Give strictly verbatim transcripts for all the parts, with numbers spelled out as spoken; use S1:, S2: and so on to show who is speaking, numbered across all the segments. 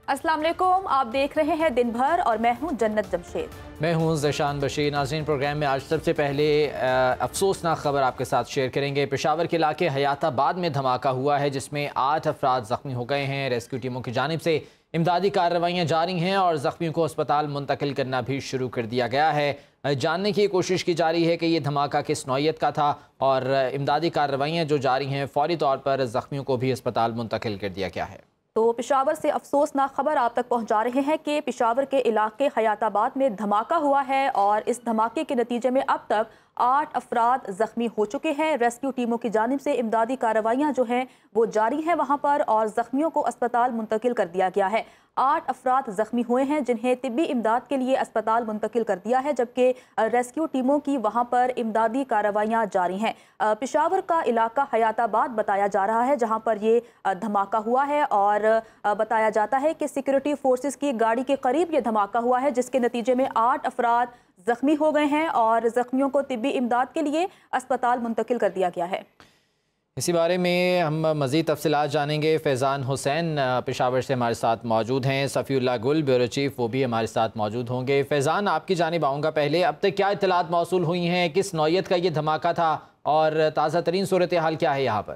S1: अस्सलाम वालेकुम, आप देख रहे हैं दिन भर और मैं हूं जन्नत जमशेद।
S2: मैं हूं ज़शान बशीर। नाज़रीन, प्रोग्राम में आज सबसे पहले अफसोसनाक खबर आपके साथ शेयर करेंगे। पेशावर के इलाके हयाताबाद में धमाका हुआ है जिसमें आठ अफराद ज़ख्मी हो गए हैं। रेस्क्यू टीमों की जानिब से इमदादी कार्रवाइयाँ जारी हैं और ज़ख्मियों को अस्पताल मुंतकिल करना भी शुरू कर दिया गया है। जानने की कोशिश की जा रही है कि ये धमाका किस नौइयत का था और इमदादी कार्रवाइयाँ जो जारी हैं फ़ौरी तौर पर ज़ख्मियों को भी अस्पताल मुंतकिल कर दिया गया है।
S1: तो पेशावर से अफसोसनाक खबर आप तक पहुंचा रहे हैं कि पेशावर के इलाके हयाताबाद में धमाका हुआ है और इस धमाके के नतीजे में अब तक आठ अफराद ज़ख्मी हो चुके हैं। रेस्क्यू टीमों की जानिब से इमदादी कार्रवाइयाँ जो हैं वो जारी हैं वहाँ पर और ज़ख्मियों को अस्पताल मुंतकिल कर दिया गया है। आठ अफराद ज़ख्मी हुए हैं जिन्हें तिब्बी इमदाद के लिए अस्पताल मुंतकिल कर दिया है, जबकि रेस्क्यू टीमों की वहाँ पर इमदादी कार्रवाइयाँ जारी हैं। पेशावर का इलाका हयाताबाद बताया जा रहा है जहाँ पर ये धमाका हुआ है और बताया जाता है कि सिक्योरिटी फोर्सेस की गाड़ी के करीब ये धमाका हुआ है जिसके नतीजे में आठ अफराद जख्मी हो गए हैं और जख्मियों को तिब्बी इमदाद के लिए अस्पताल मुंतकिल कर दिया गया है।
S2: इसी बारे में हम मज़ीद तफसीलात जानेंगे। फैज़ान हुसैन पेशावर से हमारे साथ मौजूद हैं, सफ़ीउल्लाह गुल ब्यूरो चीफ वो भी हमारे साथ मौजूद होंगे। फैज़ान, आपकी जानिब आऊँगा। पहले अब तक क्या इत्तलात मौसूल हुई हैं, किस नौइयत का ये धमाका था और ताज़ा तरीन सूरत हाल क्या है यहाँ पर?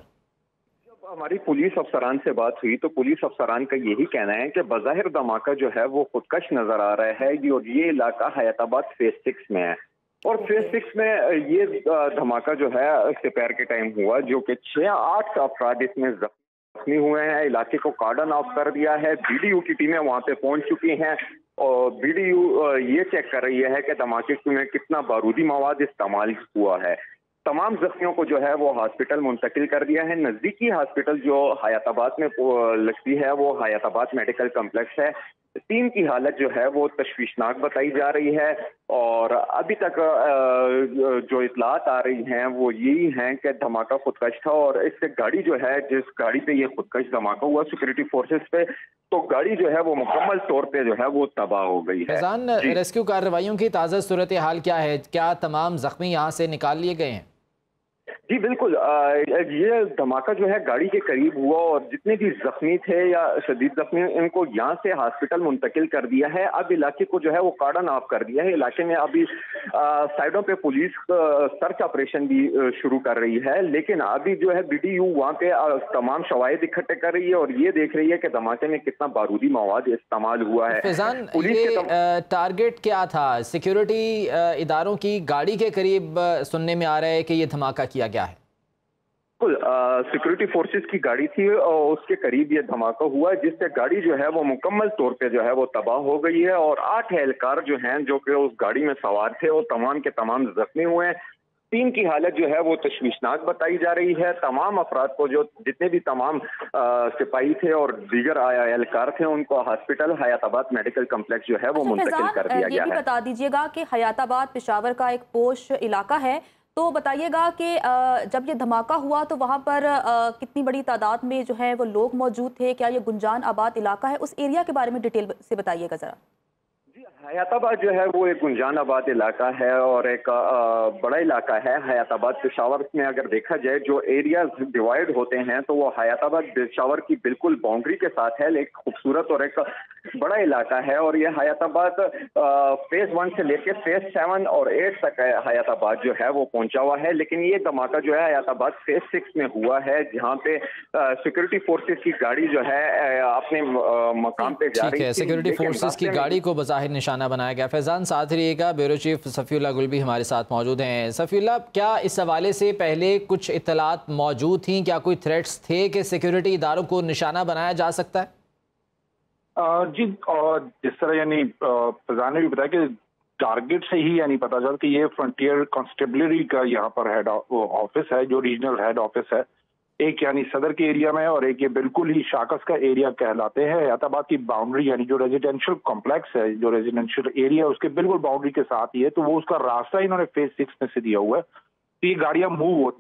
S3: हमारी पुलिस अफसरान से बात हुई तो पुलिस अफसरान का यही कहना है कि बज़ाहिर धमाका जो है वो खुदकश नजर आ रहा है और ये इलाका हयाताबाद फेज सिक्स में है और फेज सिक्स में ये धमाका जो है दोपहर के टाइम हुआ जो कि छह आठ अफराद इसमें जख्मी हुए हैं। इलाके को कार्डन ऑफ कर दिया है। बीडीयू की टीमें वहां पे पहुंच चुकी हैं और बीडीयू ये चेक कर रही है कि धमाके में कितना बारूदी मवाद इस्तेमाल हुआ है। तमाम जख्मियों को जो है वो हॉस्पिटल मुंतकिल कर दिया है। नज़दीकी हॉस्पिटल जो हयाताबाद में लगती है वो हयाताबाद मेडिकल कम्प्लेक्स है। तीन की हालत जो है वो तशवीशनाक बताई जा रही है और अभी तक जो इतलात आ रही हैं वो यही हैं कि धमाका खुदकश था और इससे गाड़ी जो है जिस गाड़ी पे ये खुदकश धमाका हुआ सिक्योरिटी फोर्सेस पे, तो गाड़ी जो है वो मुकम्मल तौर पे जो है वो तबाह हो गई है।
S2: फैज़ान, रेस्क्यू कार्रवाइयों की ताज़ा सूरत हाल क्या है? क्या तमाम जख्मी यहाँ से निकाल लिए गए हैं?
S3: जी बिल्कुल, ये धमाका जो है गाड़ी के करीब हुआ और जितने भी जख्मी थे या शदीद जख्मी इनको यहाँ से हॉस्पिटल मुंतकिल कर दिया है। अब इलाके को जो है वो कार्डन ऑफ कर दिया है। इलाके में अभी साइडों पे पुलिस सर्च ऑपरेशन भी शुरू कर रही है, लेकिन अभी जो है बीडीयू वहाँ पे तमाम शवाहिद इकट्ठे कर रही है और ये देख रही है कि धमाके में कितना बारूदी मवाद इस्तेमाल हुआ है।
S2: फैज़ान, ये टारगेट क्या था? सिक्योरिटी इदारों की गाड़ी के करीब सुनने में आ रहा है कि ये धमाका किया गया है।
S3: सिक्योरिटी फोर्सेस की गाड़ी थी और उसके करीब ये धमाका हुआ जिससे गाड़ी जो है वो मुकम्मल तौर पे जो है वो तबाह हो गई है और आठ एहलकार जो हैं जो कि उस गाड़ी में सवार थे वो तमाम के तमाम जख्मी हुए हैं। तीन की हालत जो है वो तशवीशनाक बताई जा रही है। तमाम अफराद को जो जितने भी तमाम सिपाही थे और दीगर एहलकार थे उनको हॉस्पिटल हयाताबाद मेडिकल कम्प्लेक्स जो है वो मुंतकिल कर दिया गया है।
S1: ये भी बता दीजिएगा कि हयाताबाद पेशावर का एक पोश इलाका है, तो बताइएगा कि जब ये धमाका हुआ तो वहाँ पर कितनी बड़ी तादाद में जो है वो लोग मौजूद थे? क्या ये गुंजान आबाद इलाका है? उस एरिया के बारे में डिटेल से बताइएगा ज़रा।
S3: हयाताबाद जो है वो एक गुंजान आबाद इलाका है और एक बड़ा इलाका है। हयाताबाद पेशावर में अगर देखा जाए जो एरियाज डिवाइड होते हैं तो वो हयाताबाद पेशावर की बिल्कुल बाउंड्री के साथ है, एक खूबसूरत और एक बड़ा इलाका है और ये हयाताबाद फेज वन से लेके फेज सेवन और एट तक हयाताबाद जो है वो पहुंचा हुआ है। लेकिन ये धमाका जो है हयाताबाद फेज सिक्स में हुआ है जहाँ पे सिक्योरिटी फोर्सेस की गाड़ी जो है अपने मकाम पे जा रही है।
S2: सिक्योरिटी फोर्सेस की गाड़ी को बज़ाहिर निशाना बनाया गया। फैज़ान, साथ रहिएगा। ब्यूरो चीफ सफ़ीउल्लाह गुल भी हमारे साथ मौजूद हैं। सफ़ीउल्लाह, क्या इस हवाले से पहले कुछ इत्तलात मौजूद थी? क्या कोई थ्रेट्स थे कि सिक्योरिटी इदारों को निशाना बनाया जा सकता है?
S4: आ, जी, और जिस तरह यानी फैज़ान ने भी बताया कि टारगेट से ही यानी पता चला कि ये फ्रंटियर कांस्टेबलरी का यहाँ पर हेड ऑफिस है जो रीजनल हेड ऑफिस है, एक यानी सदर के एरिया में और एक ये बिल्कुल ही शाकस का एरिया कहलाते हैं। हयाताबाद की बाउंड्री यानी जो रेजिडेंशियल कॉम्प्लेक्स है, जो रेजिडेंशियल एरिया है उसके बिल्कुल बाउंड्री के साथ ही है, तो वो उसका रास्ता इन्होंने फेज सिक्स में से दिया हुआ है। तो ये गाड़ियां मूव होती हैं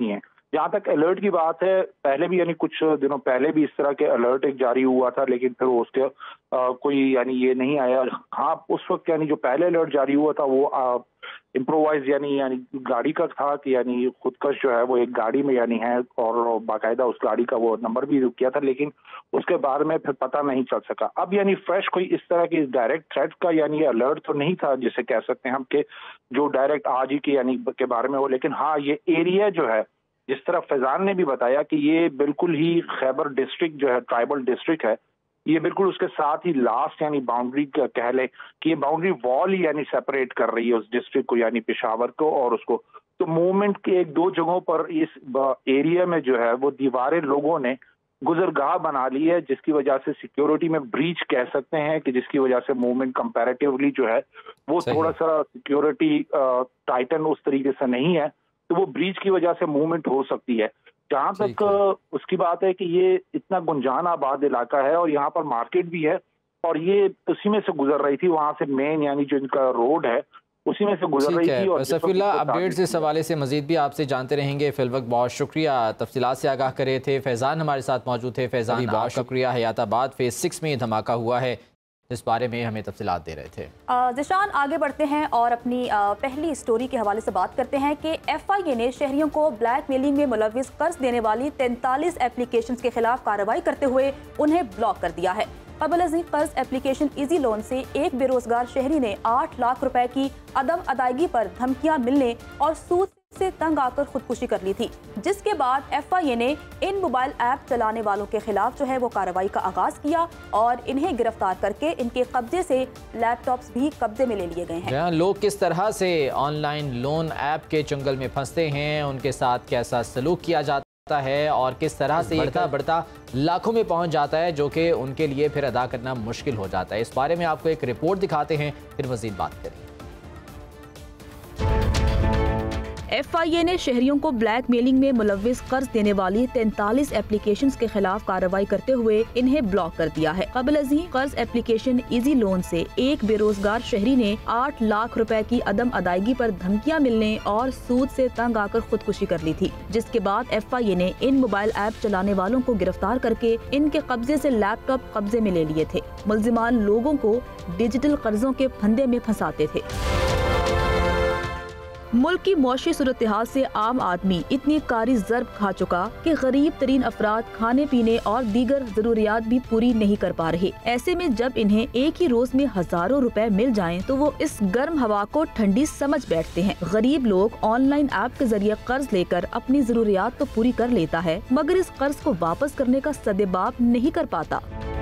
S4: जहाँ तक अलर्ट की बात है, पहले भी यानी कुछ दिनों पहले भी इस तरह के अलर्ट एक जारी हुआ था, लेकिन फिर उसके आ, कोई यानी ये नहीं आया। हाँ, उस वक्त यानी जो पहले अलर्ट जारी हुआ था वो इम्प्रोवाइज यानी यानी गाड़ी का था कि यानी खुदकश जो है वो एक गाड़ी में यानी है, और बाकायदा उस गाड़ी का वो नंबर भी किया था, लेकिन उसके बारे में फिर पता नहीं चल सका। अब यानी फ्रेश कोई इस तरह की डायरेक्ट थ्रेट का यानी अलर्ट तो नहीं था जिसे कह सकते हैं हम कि जो डायरेक्ट आज ही के यानी के बारे में हो, लेकिन हाँ ये एरिया जो है, जिस तरह फैजान ने भी बताया कि ये बिल्कुल ही खैबर डिस्ट्रिक्ट जो है ट्राइबल डिस्ट्रिक्ट है, ये बिल्कुल उसके साथ ही लास्ट यानी बाउंड्री कह ले कि ये बाउंड्री वॉल ही यानी सेपरेट कर रही है उस डिस्ट्रिक्ट को यानी पेशावर को और उसको। तो मूवमेंट के एक दो जगहों पर इस एरिया में जो है वो दीवारें लोगों ने गुजरगाह बना ली है, जिसकी वजह से सिक्योरिटी में ब्रीच कह सकते हैं कि जिसकी वजह से मूवमेंट कंपैरेटिवली जो है वो थोड़ा सा सिक्योरिटी टाइटन उस तरीके से नहीं है, तो वो ब्रीच की वजह से मूवमेंट हो सकती है। जहां तक उसकी बात है कि ये इतना गुंजान आबाद इलाका है और यहाँ पर मार्केट भी है, और ये उसी में से गुजर रही थी, वहां से मेन यानी जो इनका रोड है उसी में से गुजर रही थी। और
S2: सफीउल्लाह, अपडेट्स इस हवाले से मजीद भी आपसे जानते रहेंगे। फिलवक्त बहुत शुक्रिया, तफसीलात से आगाह करे थे। फैज़ान हमारे साथ मौजूद थे। फैज़ान बहुत शुक्रिया। हयाताबाद फेज सिक्स में धमाका हुआ है, इस बारे में हमें तफसीलात दे रहे थे।
S1: ज़िशान, आगे बढ़ते हैं और अपनी पहली स्टोरी के हवाले से बात करते हैं कि एफ आई ए ने शहरियों को ब्लैक मेलिंग में मुलविस कर्ज देने वाली तैंतालीस एप्लीकेशन के खिलाफ कार्रवाई करते हुए उन्हें ब्लॉक कर दिया है। कबल अज़ीं कर्ज एप्लीकेशन इजी लोन से एक बेरोजगार शहरी ने आठ लाख रुपए की अदम अदायगी पर धमकियां मिलने और सूद से तंग आकर खुदकुशी कर ली थी, जिसके बाद एफ आई ए ने इन मोबाइल ऐप चलाने वालों के खिलाफ जो है वो कार्रवाई का आगाज किया और इन्हें गिरफ्तार करके इनके कब्जे से लैपटॉप्स भी कब्जे में ले लिए गए हैं।
S2: लोग किस तरह से ऑनलाइन लोन ऐप के चंगल में फंसते हैं, उनके साथ कैसा सलूक किया जाता है और किस तरह से बढ़ता बढ़ता लाखों में पहुंच जाता है, जो कि उनके लिए फिर अदा करना मुश्किल हो जाता है। इस बारे में आपको एक रिपोर्ट दिखाते हैं, फिर मजीद बात करेंगे।
S1: एफ आई ए ने शहरियों को ब्लैक मेलिंग में मुलविस कर्ज देने वाली तैंतालीस एप्लीकेशंस के खिलाफ कार्रवाई करते हुए इन्हें ब्लॉक कर दिया है। कबल अज़ीं कर्ज एप्लीकेशन इजी लोन से एक बेरोजगार शहरी ने आठ लाख रुपए की अदम अदायगी पर धमकियां मिलने और सूद से तंग आकर खुदकुशी कर ली थी, जिसके बाद एफ आई ए ने इन मोबाइल ऐप चलाने वालों को गिरफ्तार करके इनके कब्जे से लैपटॉप कब्जे में ले लिए थे। मुल्जिमान लोगों को डिजिटल कर्जों के फंदे में फंसाते थे। मुल्क की मौशी सूरत हाल से आम आदमी इतनी कारी ज़र्ब खा चुका कि गरीब तरीन अफराद खाने पीने और दीगर जरूरियात भी पूरी नहीं कर पा रहे। ऐसे में जब इन्हें एक ही रोज में हजारों रुपए मिल जाएं, तो वो इस गर्म हवा को ठंडी समझ बैठते हैं। गरीब लोग ऑनलाइन ऐप के जरिए कर्ज लेकर अपनी जरूरियात तो पूरी कर लेता है, मगर इस कर्ज को वापस करने का सदेबाब नहीं कर पाता।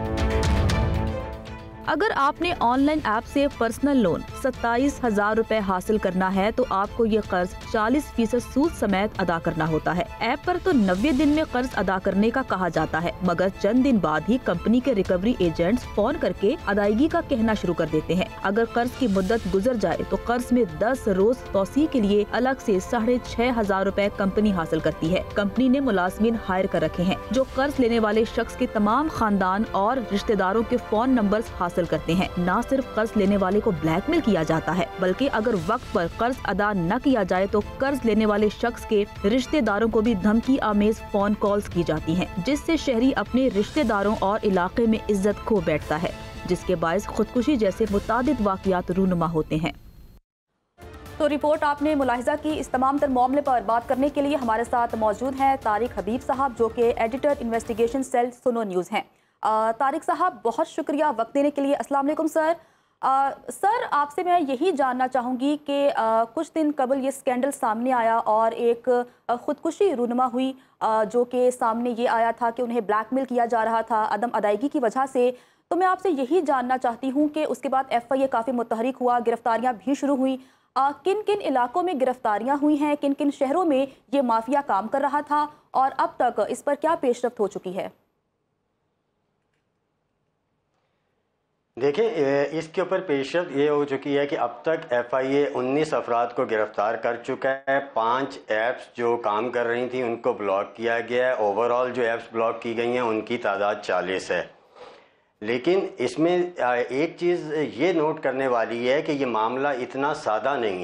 S1: अगर आपने ऑनलाइन ऐप से पर्सनल लोन सत्ताईस हजार रूपए हासिल करना है, तो आपको ये कर्ज चालीस फीसद सूद समेत अदा करना होता है। ऐप पर तो नब्बे दिन में कर्ज अदा करने का कहा जाता है, मगर चंद दिन बाद ही कंपनी के रिकवरी एजेंट्स फोन करके अदायगी का कहना शुरू कर देते हैं। अगर कर्ज की मुद्दत गुजर जाए तो कर्ज में दस रोज तौसी के लिए अलग से साढ़े छह हजार रूपए कंपनी हासिल करती है। कंपनी ने मुलाजमीन हायर कर रखे हैं जो कर्ज लेने वाले शख्स के तमाम खानदान और रिश्तेदारों के फोन नंबर हासिल करते हैं। न सिर्फ कर्ज लेने वाले को ब्लैकमेल किया जाता है, बल्कि अगर वक्त पर कर्ज अदा न किया जाए तो कर्ज लेने वाले शख्स के रिश्तेदारों को भी धमकी आमेज फोन कॉल्स की जाती हैं, जिससे शहरी अपने रिश्तेदारों और इलाके में इज्जत खो बैठता है, जिसके बायस खुदकुशी जैसे मुतादिद वाक़यात रूनुमा होते हैं। तो रिपोर्ट आपने मुलाहिजा की। इस तमाम तर मामले पर बात करने के लिए हमारे साथ मौजूद हैं तारिक हबीब साहब, जो कि editor investigation cell Suno news हैं। तारिक साहब, बहुत शुक्रिया वक्त देने के लिए। अस्सलाम वालेकुम सर। आ, सर, आपसे मैं यही जानना चाहूँगी कि कुछ दिन कबल ये स्कैंडल सामने आया और एक ख़ुदकुशी रूनुमा हुई, आ, जो कि सामने ये आया था कि उन्हें ब्लैकमेल किया जा रहा था अदम अदायगी की वजह से। तो मैं आपसे यही जानना चाहती हूँ कि उसके बाद एफ आई ए काफ़ी मुतहरिक हुआ, गिरफ्तारियाँ भी शुरू हुई। आ, किन किन इलाकों में गिरफ्तारियाँ हुई हैं, किन किन शहरों में ये माफिया काम कर रहा था और अब तक इस पर क्या पेशरफ्त हो चुकी है?
S5: देखिए, इसके ऊपर पेशरफ्त ये हो चुकी है कि अब तक एफ आई ए उन्नीस अफराद को गिरफ्तार कर चुका है। पांच ऐप्स जो काम कर रही थी उनको ब्लॉक किया गया है। ओवरऑल जो ऐप्स ब्लॉक की गई हैं उनकी तादाद चालीस है। लेकिन इसमें एक चीज़ ये नोट करने वाली है कि ये मामला इतना सादा नहीं है।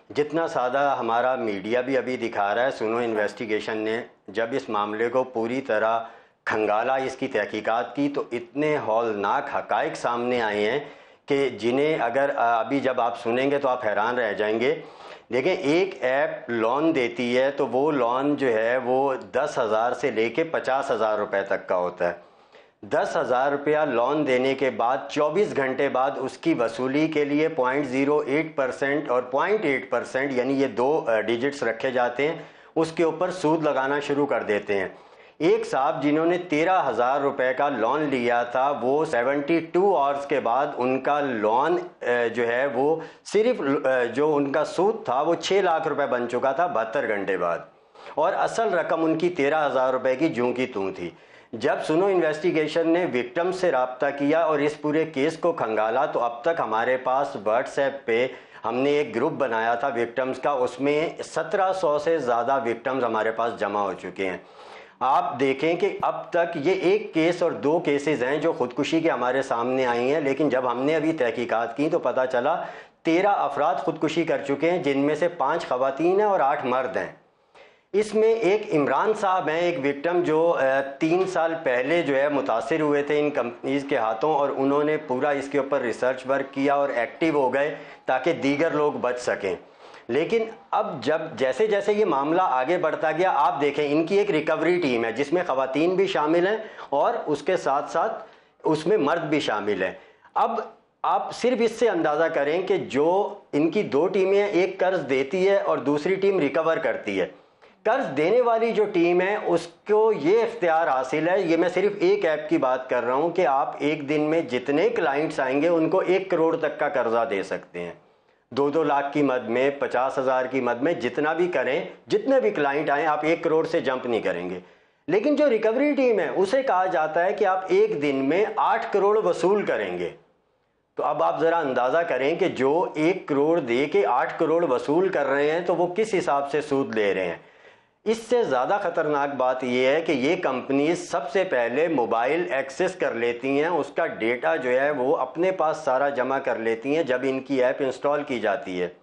S5: जितना सादा हमारा मीडिया भी अभी दिखा रहा है, सुनो इन्वेस्टिगेशन ने जब इस मामले को पूरी तरह खंगाला, इसकी तहकीकात की, तो इतने हौलनाक हकाइक सामने आए हैं कि जिन्हें अगर अभी जब आप सुनेंगे तो आप हैरान रह जाएंगे। देखें, एक ऐप लोन देती है तो वो लोन जो है वो दस हज़ार से लेके पचास हज़ार रुपये तक का होता है। दस हज़ार रुपया लोन देने के बाद चौबीस घंटे बाद उसकी वसूली के लिए पॉइंट ज़ीरो एट परसेंट और पॉइंट एट परसेंट यानी ये दो डिजिट्स रखे जाते हैं, उसके ऊपर सूद लगाना शुरू कर देते हैं। एक साहब जिन्होंने तेरह हज़ार रुपये का लोन लिया था, वो बहत्तर आवर्स के बाद उनका लोन जो है वो सिर्फ जो उनका सूद था वो छः लाख रुपए बन चुका था बहत्तर घंटे बाद, और असल रकम उनकी तेरह हज़ार रुपये की जूं की तूं थी। जब सुनो इन्वेस्टिगेशन ने विक्टिम से रब्ता किया और इस पूरे केस को खंगाला, तो अब तक हमारे पास व्हाट्सएप पे हमने एक ग्रुप बनाया था विक्टिम्स का, उसमें सत्रह सौ से ज़्यादा विक्टिम्स हमारे पास जमा हो चुके हैं। आप देखें कि अब तक ये एक केस और दो केसेस हैं जो ख़ुदकुशी के हमारे सामने आई हैं, लेकिन जब हमने अभी तहकीकात की तो पता चला तेरह अफराद ख़ुदकुशी कर चुके हैं, जिनमें से पाँच ख़वातीन हैं और आठ मर्द हैं। इसमें एक इमरान साहब हैं, एक विक्टिम जो तीन साल पहले जो है मुतासिर हुए थे इन कंपनीज़ के हाथों, और उन्होंने पूरा इसके ऊपर रिसर्च वर्क किया और एक्टिव हो गए ताकि दीगर लोग बच सकें। लेकिन अब जब जैसे जैसे ये मामला आगे बढ़ता गया, आप देखें इनकी एक रिकवरी टीम है जिसमें ख़वातीन भी शामिल हैं और उसके साथ साथ उसमें मर्द भी शामिल हैं। अब आप सिर्फ इससे अंदाज़ा करें कि जो इनकी दो टीमें, एक कर्ज देती है और दूसरी टीम रिकवर करती है। कर्ज देने वाली जो टीम है उसको ये इख्तियार हासिल है, ये मैं सिर्फ एक ऐप की बात कर रहा हूँ, कि आप एक दिन में जितने क्लाइंट्स आएंगे उनको एक करोड़ तक का कर्जा दे सकते हैं। दो दो लाख की मद में, पचास हज़ार की मद में, जितना भी करें, जितने भी क्लाइंट आए, आप एक करोड़ से जंप नहीं करेंगे। लेकिन जो रिकवरी टीम है उसे कहा जाता है कि आप एक दिन में आठ करोड़ वसूल करेंगे। तो अब आप ज़रा अंदाज़ा करें कि जो एक करोड़ दे के आठ करोड़ वसूल कर रहे हैं तो वो किस हिसाब से सूद ले रहे हैं। इससे ज़्यादा ख़तरनाक बात यह है कि ये कंपनीज सबसे पहले मोबाइल एक्सेस कर लेती हैं, उसका डेटा जो है वो अपने पास सारा जमा कर लेती हैं जब इनकी ऐप इंस्टॉल की जाती है।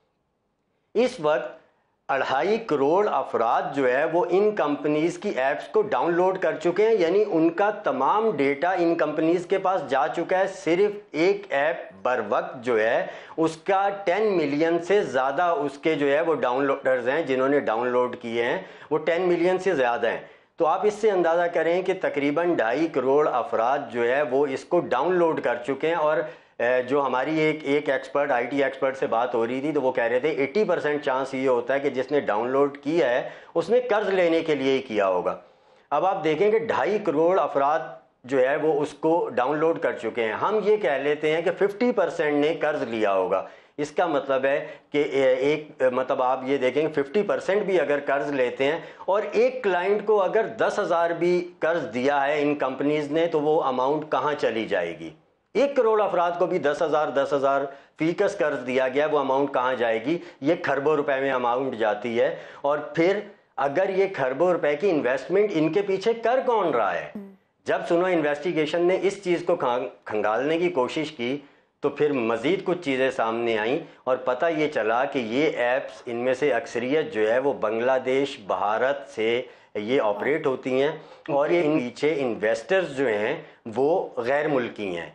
S5: इस वक्त अढ़ाई करोड़ अफराद जो है वो इन कंपनीज की ऐप्स को डाउनलोड कर चुके हैं, यानी उनका तमाम डेटा इन कंपनीज के पास जा चुका है। सिर्फ एक ऐप बर वक्त जो है उसका टेन मिलियन से ज़्यादा उसके जो है वो डाउनलोडर्स हैं, जिन्होंने डाउनलोड किए हैं वो टेन मिलियन से ज़्यादा हैं। तो आप इससे अंदाज़ा करें कि तकरीबन ढाई करोड़ अफराद जो है वो इसको डाउनलोड कर चुके हैं। और जो हमारी एक एक एक्सपर्ट, आईटी एक्सपर्ट से बात हो रही थी तो वो कह रहे थे अस्सी परसेंट चांस ये होता है कि जिसने डाउनलोड किया है उसने कर्ज लेने के लिए ही किया होगा। अब आप देखें कि ढाई करोड़ अफराद जो है वो उसको डाउनलोड कर चुके हैं। हम ये कह लेते हैं कि पचास परसेंट ने कर्ज लिया होगा। इसका मतलब है कि एक मतलब आप ये देखेंगे पचास परसेंट भी अगर कर्ज लेते हैं और एक क्लाइंट को अगर दस हज़ार भी कर्ज दिया है इन कंपनीज ने, तो वो अमाउंट कहाँ चली जाएगी। एक करोड़ अफराद को भी दस हज़ार दस हज़ार फीकस कर्ज दिया गया, वो अमाउंट कहाँ जाएगी। ये खरबों रुपए में अमाउंट जाती है। और फिर अगर ये खरबों रुपए की इन्वेस्टमेंट इनके पीछे कर कौन रहा है। जब सुनो इन्वेस्टिगेशन ने इस चीज़ को खंगालने की कोशिश की तो फिर मज़ीद कुछ चीज़ें सामने आईं और पता ये चला कि ये ऐप्स इनमें से अक्सरियत जो है वो बांग्लादेश, भारत से ये ऑपरेट होती हैं, और ये पीछे इन्वेस्टर्स जो हैं वो गैर मुल्की हैं।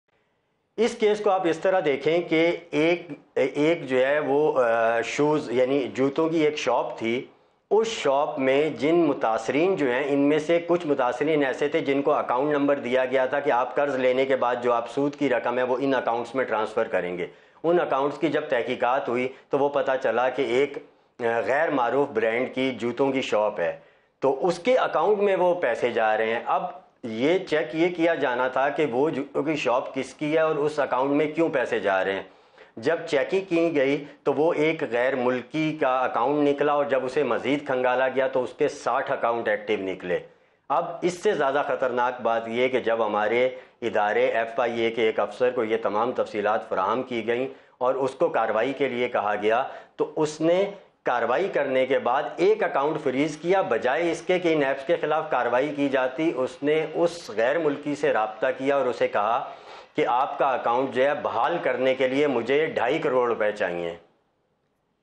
S5: इस केस को आप इस तरह देखें कि एक एक जो है वो शूज़ यानी जूतों की एक शॉप थी। उस शॉप में जिन मुतासरीन जो हैं, इनमें से कुछ मुतासरीन ऐसे थे जिनको अकाउंट नंबर दिया गया था कि आप कर्ज लेने के बाद जो आप सूद की रकम है वो इन अकाउंट्स में ट्रांसफ़र करेंगे। उन अकाउंट्स की जब तहकीकात हुई तो वो पता चला कि एक गैर मारूफ ब्रांड की जूतों की शॉप है, तो उसके अकाउंट में वो पैसे जा रहे हैं। अब ये चेक ये किया जाना था कि वो जूतों की शॉप किसकी है और उस अकाउंट में क्यों पैसे जा रहे हैं। जब चेकिंग की गई तो वो एक गैर मुल्की का अकाउंट निकला, और जब उसे मज़ीद खंगाला गया तो उसके साठ अकाउंट एक्टिव निकले। अब इससे ज़्यादा ख़तरनाक बात यह कि जब हमारे इदारे एफ आई ए के एक अफसर को ये तमाम तफसीलात फराहम की गई और उसको कार्रवाई के लिए कहा गया, तो उसने कार्रवाई करने के बाद एक अकाउंट फ्रीज़ किया। बजाय इसके कि इन ऐप्स के ख़िलाफ़ कार्रवाई की जाती, उसने उस गैर मुल्की से रब्ता किया और उसे कहा कि आपका अकाउंट जो है बहाल करने के लिए मुझे ढाई करोड़ रुपए चाहिए।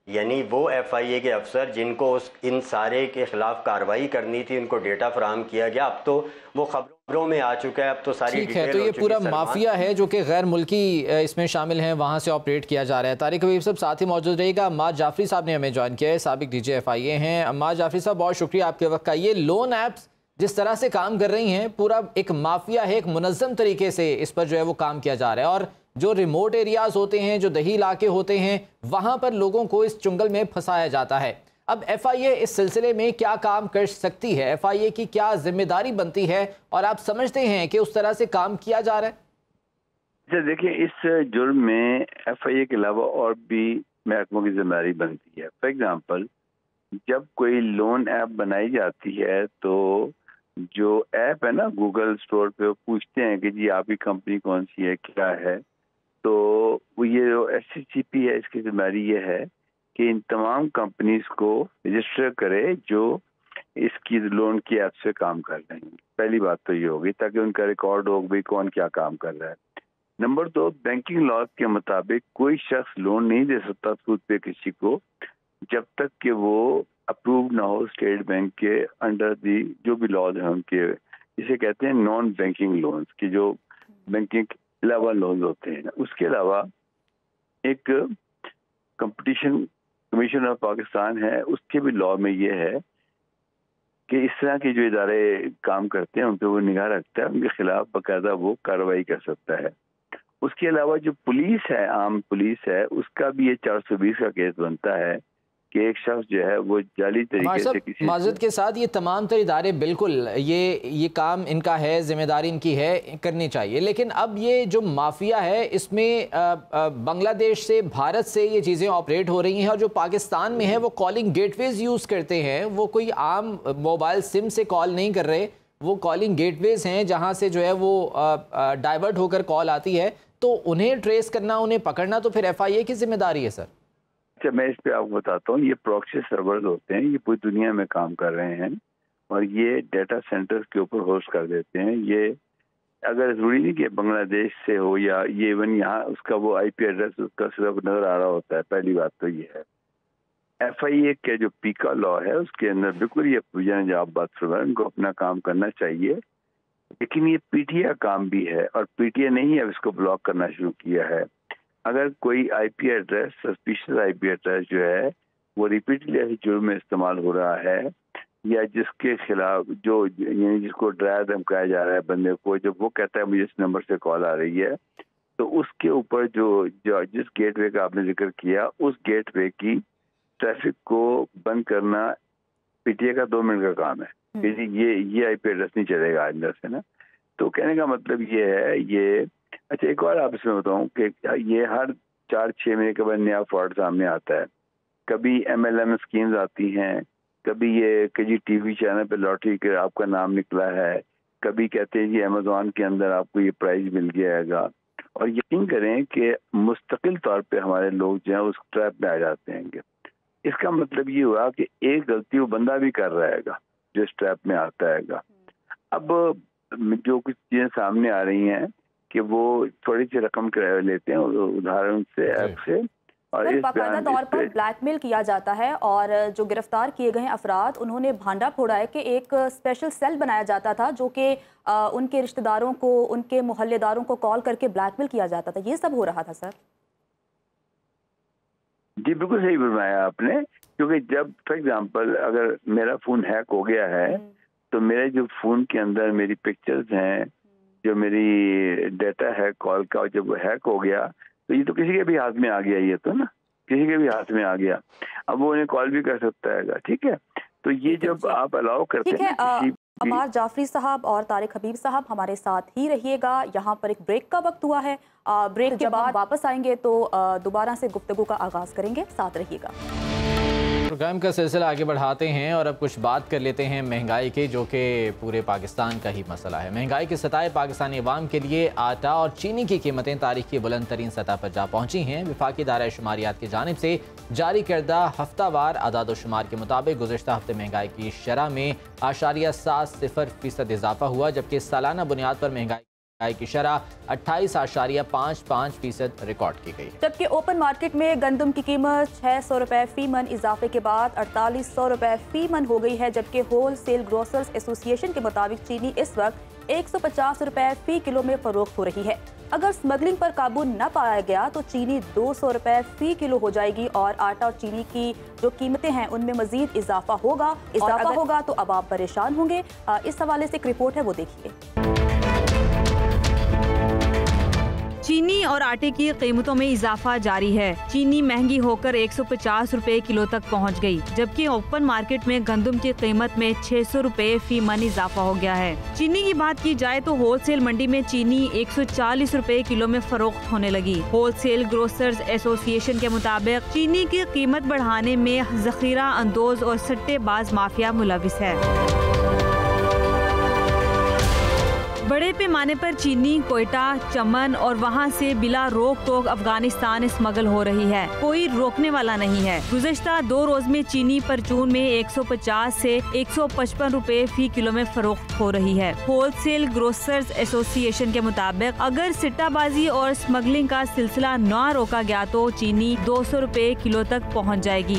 S5: यानी वो एफ आई ए के अफसर जिनको उस इन सारे के खिलाफ कार्रवाई करनी थी, उनको डेटा फराहम किया गया। अब तो वो खबरों में आ चुका है, अब तो सारी
S2: ठीक है। तो ये पूरा माफिया है जो कि गैर मुल्की इसमें शामिल हैं, वहाँ से ऑपरेट किया जा रहा है। तारिक हबीब साहब साथ ही मौजूद रहेगा। अम्माद जाफरी साहब ने हमें ज्वाइन किया है, साबिक डी जी एफ आई ए हैं। अम्माद जाफरी साहब बहुत शुक्रिया आपके वक्त का। ये लोन ऐप्स जिस तरह से काम कर रही हैं, पूरा एक माफिया है, एक मुनज़्ज़म तरीके से इस पर जो है वो काम किया जा रहा है, और जो रिमोट एरियाज होते हैं, जो दही इलाके होते हैं, वहाँ पर लोगों को इस चुंगल में फंसाया जाता है। अब एफ आई ए इस सिलसिले में क्या काम कर सकती है? एफ आई ए की क्या जिम्मेदारी बनती है, और आप समझते हैं कि उस तरह से काम किया जा रहा है?
S6: अच्छा देखिए, इस जुर्म में एफ आई ए के अलावा और भी महकमों की जिम्मेदारी बनती है। फॉर एग्जांपल, जब कोई लोन ऐप बनाई जाती है तो जो ऐप है ना गूगल स्टोर पे, वो पूछते हैं कि जी आपकी कंपनी कौन सी है, क्या है। तो वो ये जो एस सी सी पी है, इसकी जिम्मेदारी ये है कि इन तमाम कंपनीज को रजिस्टर करे जो इसकी लोन की ऐप से काम कर रहे हैं। पहली बात तो ये होगी, ताकि उनका रिकॉर्ड हो भाई कौन क्या काम कर रहा है। नंबर दो, बैंकिंग लॉ के मुताबिक कोई शख्स लोन नहीं दे सकता सूद पे किसी को जब तक कि वो अप्रूव ना हो स्टेट बैंक के अंडर दी जो भी लॉज हैं उनके, जिसे कहते हैं नॉन बैंकिंग लोन्स की, जो बैंकिंग के अलावा लोन्स होते हैं। उसके अलावा एक कंपटीशन कमीशन ऑफ पाकिस्तान है, उसके भी लॉ में ये है कि इस तरह के जो इदारे काम करते हैं उन पर वो निगाह रखता है, उनके खिलाफ बाकायदा वो कार्रवाई कर सकता है। उसके अलावा जो पुलिस है, आम पुलिस है, उसका भी ये चार सौ बीस का केस बनता है कि एक शख्स जो है वो जाली तरीके से किसी
S2: माजरत के साथ, ये तमाम तर इदारे बिल्कुल ये ये काम इनका है, जिम्मेदारी इनकी है, करनी चाहिए। लेकिन अब ये जो माफिया है, इसमें बांग्लादेश से, भारत से ये चीज़ें ऑपरेट हो रही हैं, और जो पाकिस्तान में है वो कॉलिंग गेटवेज यूज़ करते हैं। वो कोई आम मोबाइल सिम से कॉल नहीं कर रहे, वो कॉलिंग गेटवेज हैं जहाँ से जो है वो डाइवर्ट होकर कॉल आती है। तो उन्हें ट्रेस करना, उन्हें पकड़ना तो फिर एफ आई ए की जिम्मेदारी है सर।
S6: अच्छा, मैं इस पे आपको बताता हूँ। ये प्रॉक्सी सर्वर्स होते हैं, ये पूरी दुनिया में काम कर रहे हैं, और ये डेटा सेंटर्स के ऊपर होस्ट कर देते हैं। ये अगर जरूरी नहीं कि बांग्लादेश से हो, या ये इवन यहाँ उसका वो आई पी एड्रेस उसका सिर्फ नजर आ रहा होता है। पहली बात तो ये है। एफ आई ए के जो पीका लॉ है उसके अंदर बिल्कुल ये प्रोविजन जो आप बात कर रहे हैं, उनको अपना काम करना चाहिए। लेकिन ये पी टी ए काम भी है, और पी टी ए ने ही अब इसको ब्लॉक करना शुरू किया है। अगर कोई I P address, suspicious I P address जो है वो रिपीटली ऐसे जुर्म में इस्तेमाल हो रहा है, या जिसके खिलाफ जो यानी जिसको डराया धमकाया जा रहा है बंदे को, जब वो कहता है मुझे इस नंबर से कॉल आ रही है, तो उसके ऊपर जो, जो जिस गेटवे का आपने जिक्र किया, उस गेटवे की ट्रैफिक को बंद करना पी टी ए का दो मिनट का काम है। ये ये आई पी एड्रेस नहीं चलेगा अंदर से ना। तो कहने का मतलब ये है ये अच्छा, एक और आप इसमें बताऊं कि ये हर चार छः महीने के बाद नया फ्रॉड सामने आता है। कभी एम एल एम स्कीम्स आती हैं, कभी ये कभी टीवी चैनल पे लॉटरी के आपका नाम निकला है, कभी कहते हैं जी अमेजोन के अंदर आपको ये प्राइज मिल जाएगा। और यकीन करें कि मुस्तकिल तौर पे हमारे लोग जो हैं उस ट्रैप में आ जाते हैं। इसका मतलब ये हुआ कि एक गलती वो बंदा भी कर रहेगा जो इस ट्रैप में आता है। अब जो कुछ चीज़ें सामने आ रही हैं कि वो थोड़ी सी रकम लेते हैं उदाहरण से ऐप से, और इस
S1: बाकायदा तौर पर ब्लैकमेल किया जाता है। और जो गिरफ्तार किए गए अफराद, उन्होंने भांडा फोड़ा है कि एक स्पेशल सेल बनाया जाता था जो कि उनके रिश्तेदारों को, उनके मोहल्लेदारों को कॉल करके ब्लैकमेल किया जाता था। ये सब हो रहा था सर?
S6: जी बिल्कुल सही फरमाया आपने, क्योंकि जब फॉर एग्जांपल अगर मेरा फोन हैक हो गया है तो मेरे जो फोन के अंदर मेरी पिक्चर्स हैं, जो मेरी डेटा है कॉल का, जब वो हैक हो गया तो ये तो किसी के भी हाथ में आ गया, ये तो ना किसी के भी हाथ में आ गया। अब वो उन्हें कॉल भी कर सकता है, ठीक है। तो ये जब आप अलाउ करते हैं किसी
S1: अम्माद जाफरी साहब और तारिक हबीब साहब हमारे साथ ही रहिएगा। यहाँ पर एक ब्रेक का वक्त हुआ है, ब्रेक के बाद वापस आएंगे तो दोबारा से गुफ्तगू का आगाज करेंगे, साथ रहिएगा।
S2: प्रोग्राम का सिलसिला आगे बढ़ाते हैं और अब कुछ बात कर लेते हैं महंगाई की, जो कि पूरे पाकिस्तान का ही मसला है। महंगाई के सताए पाकिस्तानी अवाम के लिए आटा और चीनी की कीमतें तारीख की बुलंद तरीन सतह पर जा पहुंची हैं। विफाकी दायरा शुमारियात की जानिब से जारी करदा हफ्तावार अदाद-ओ-शुमार के मुताबिक गुज़िश्ता हफ्ते महंगाई की शरह में आशारिया सात सिफर फीसद इजाफा हुआ, जबकि सालाना बुनियाद पर महंगाई की शरह अट्ठाईस आशारिया पाँच पाँच फीसद रिकॉर्ड की गई।
S1: जबकि ओपन मार्केट में गंदम की कीमत छह सौ रुपए फी मन इजाफे के बाद अड़तालीस सौ रुपए फी मन हो गई है। जबकि होल सेल ग्रोसर्स एसोसिएशन के मुताबिक चीनी इस वक्त एक सौ पचास रुपए फी किलो में फरोख्त हो रही है। अगर स्मगलिंग पर काबू न पाया गया तो चीनी दो सौ रुपए फी किलो हो जाएगी और आटा और चीनी की जो कीमतें हैं उनमें मजीद इजाफा होगा इजाफा होगा तो अब आप परेशान होंगे। इस हवाले से एक रिपोर्ट है, वो देखिए।
S7: चीनी और आटे की कीमतों में इजाफा जारी है। चीनी महंगी होकर एक सौ पचास रुपए किलो तक पहुंच गई, जबकि ओपन मार्केट में गंदम की कीमत में छह सौ रुपए फी मन इजाफा हो गया है। चीनी की बात की जाए तो होलसेल मंडी में चीनी एक सौ चालीस रुपए किलो में फरोख्त होने लगी। होलसेल ग्रोसर्स एसोसिएशन के मुताबिक चीनी की कीमत बढ़ाने में जखीरा अंदोज और सट्टेबाज माफिया मुलविस है। बड़े पैमाने पर चीनी कोयटा, चमन और वहां से बिला रोक टोक अफगानिस्तान स्मगल हो रही है। कोई रोकने वाला नहीं है। गुज़श्ता दो रोज में चीनी परचून में एक सौ पचास से एक सौ पचपन रुपए फी किलो में फरोख्त हो रही है। होलसेल ग्रोसर्स एसोसिएशन के मुताबिक अगर सिट्टाबाजी और स्मगलिंग का सिलसिला न रोका गया तो चीनी दो सौ रुपए किलो तक पहुँच जाएगी।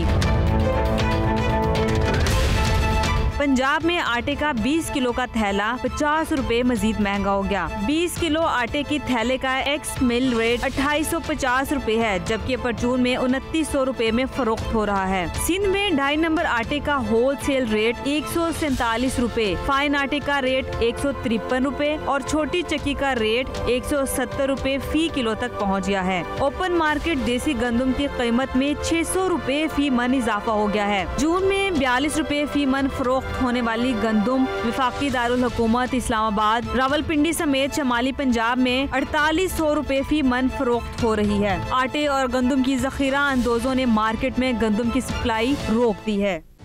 S7: पंजाब में आटे का बीस किलो का थैला पचास रुपए मजीद महंगा हो गया। बीस किलो आटे की थैले का एक्स मिल रेट अट्ठाईस सौ पचास रुपए है, जबकि परचून में उनतीस सौ रुपए में फरोख्त हो रहा है। सिंध में ढाई नंबर आटे का होल सेल रेट एक सौ सैतालीस रूपए, फाइन आटे का रेट एक सौ तिरपन रूपए और छोटी चक्की का रेट एक सौ सत्तर रूपए फी किलो तक पहुँच गया है। ओपन मार्केट देसी गंदम की कीमत में छह सौ रूपए फी मन इजाफा हो गया है। जून में बयालीस रूपए फी मन फरोख्त होने वाली गंदम विफाकी दारुल हुकूमत इस्लामाबाद, रावलपिंडी समेत शमाली पंजाब में अड़तालीस सौ रूपए फी मन फरोख्त हो रही है। आटे और गंदम की जखीरा अंदोजों ने मार्केट में गंदम की सप्लाई रोक दी है।